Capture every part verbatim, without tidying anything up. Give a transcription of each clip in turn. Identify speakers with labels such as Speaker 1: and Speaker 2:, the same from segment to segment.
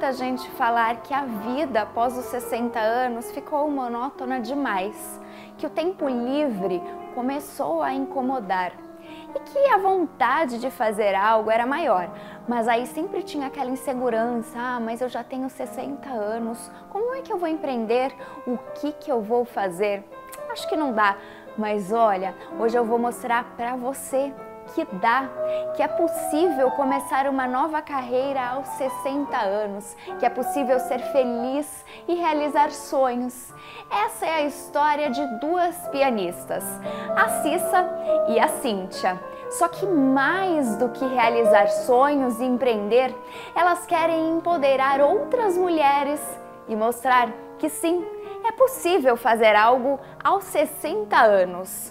Speaker 1: muita gente falar que a vida após os sessenta anos ficou monótona demais, que o tempo livre começou a incomodar e que a vontade de fazer algo era maior, mas aí sempre tinha aquela insegurança: ah, mas eu já tenho sessenta anos, como é que eu vou empreender? O que que eu vou fazer? Acho que não dá, mas olha, hoje eu vou mostrar para você que dá, que é possível começar uma nova carreira aos sessenta anos, que é possível ser feliz e realizar sonhos. Essa é a história de duas pianistas, a Cissa e a Cíntia. Só que mais do que realizar sonhos e empreender, elas querem empoderar outras mulheres e mostrar que sim, é possível fazer algo aos sessenta anos.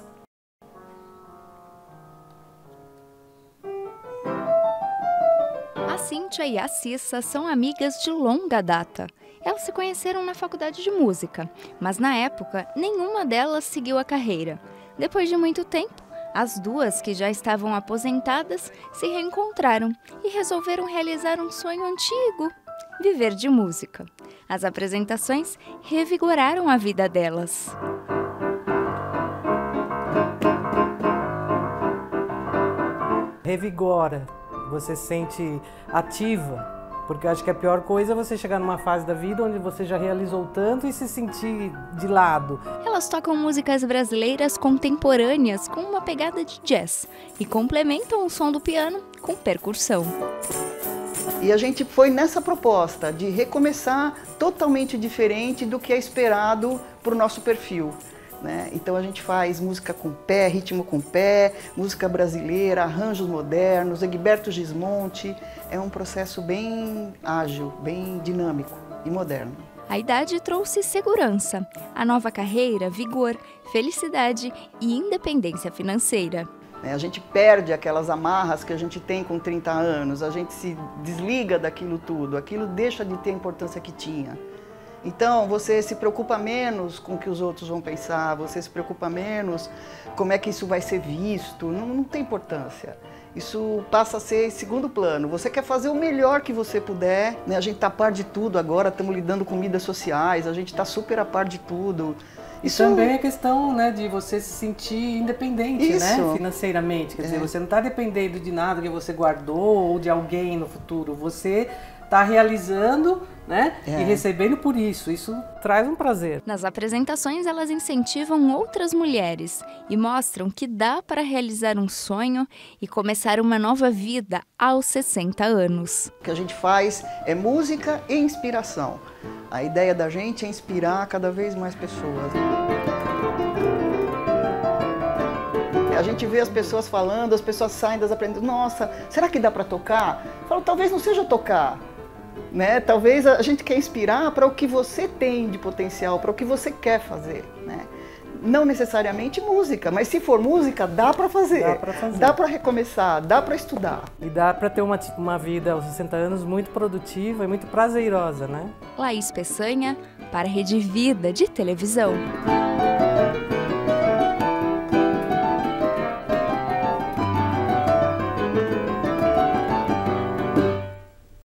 Speaker 1: A Cíntia e a Cissa são amigas de longa data. Elas se conheceram na faculdade de música, mas na época nenhuma delas seguiu a carreira. Depois de muito tempo, as duas, que já estavam aposentadas, se reencontraram e resolveram realizar um sonho antigo: viver de música. As apresentações revigoraram a vida delas.
Speaker 2: Revigora. Você se sente ativa, porque eu acho que a pior coisa é você chegar numa fase da vida onde você já realizou tanto e se sentir de lado.
Speaker 1: Elas tocam músicas brasileiras contemporâneas com uma pegada de jazz e complementam o som do piano com percussão.
Speaker 3: E a gente foi nessa proposta de recomeçar totalmente diferente do que é esperado para o nosso perfil. Né? Então a gente faz música com pé, ritmo com pé, música brasileira, arranjos modernos, Egberto Gismonti. É um processo bem ágil, bem dinâmico e moderno.
Speaker 1: A idade trouxe segurança, a nova carreira, vigor, felicidade e independência financeira.
Speaker 3: A gente perde aquelas amarras que a gente tem com trinta anos, a gente se desliga daquilo tudo, aquilo deixa de ter a importância que tinha. Então, você se preocupa menos com o que os outros vão pensar, você se preocupa menos como é que isso vai ser visto, não, não tem importância. Isso passa a ser segundo plano. Você quer fazer o melhor que você puder, né? A gente está a par de tudo agora, estamos lidando com mídias sociais, a gente está super a par de tudo.
Speaker 2: Isso também é questão, né, de você se sentir independente, né, financeiramente. Quer dizer,
Speaker 3: é.
Speaker 2: Você não está dependendo de nada que você guardou ou de alguém no futuro. Você está realizando, né, é. e recebendo por isso. Isso traz um prazer.
Speaker 1: Nas apresentações, elas incentivam outras mulheres e mostram que dá para realizar um sonho e começar uma nova vida aos sessenta anos.
Speaker 3: O que a gente faz é música e inspiração. A ideia da gente é inspirar cada vez mais pessoas. A gente vê as pessoas falando, as pessoas saem das apresentações. Nossa, será que dá para tocar? Eu falo, talvez não seja tocar. Né? Talvez a gente quer inspirar para o que você tem de potencial, para o que você quer fazer. Né? Não necessariamente música, mas se for música, dá para fazer.
Speaker 2: Dá para fazer.
Speaker 3: Dá para recomeçar, dá para estudar.
Speaker 2: E dá para ter uma, uma vida aos sessenta anos muito produtiva e muito prazerosa, né?
Speaker 1: Laís Peçanha, para a Rede Vida de Televisão.